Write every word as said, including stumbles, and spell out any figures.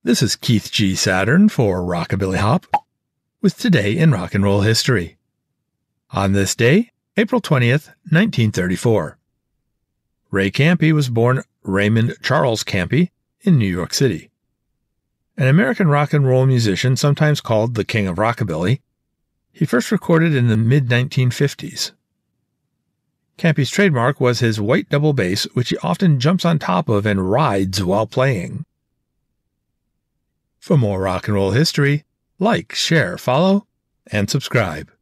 This is Keith G. Saturn for Rockabilly Hop, with Today in Rock and Roll History. On this day, April twentieth, nineteen thirty-four, Ray Campi was born Raymond Charles Campi in New York City. An American rock and roll musician, sometimes called the King of Rockabilly, he first recorded in the mid nineteen fifties. Campi's trademark was his white double bass, which he often jumps on top of and rides while playing. For more rock and roll history, like, share, follow, and subscribe.